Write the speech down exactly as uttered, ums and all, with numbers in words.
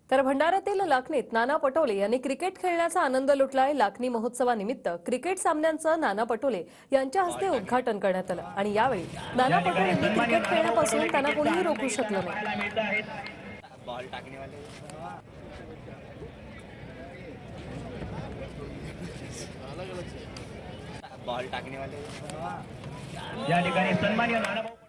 तर भंडाऱ्यातील लाखनीत नाना पटोले यांनी क्रिकेट खेळण्याचा आनंद लुटलाय। लाखनी महोत्सवानिमित्त क्रिकेट सामन्यांचं नाना पटोले यांच्या हस्ते उद्घाटन करण्यात आलं आणि यावेळी नाना पटोलेंनी क्रिकेट खेळण्यापासून त्यांना कोणीही रोखू शकलं नाही। बॉल टाकने वाले बॉल टाकने वाले या ठिकाणी सन्माननीय नाना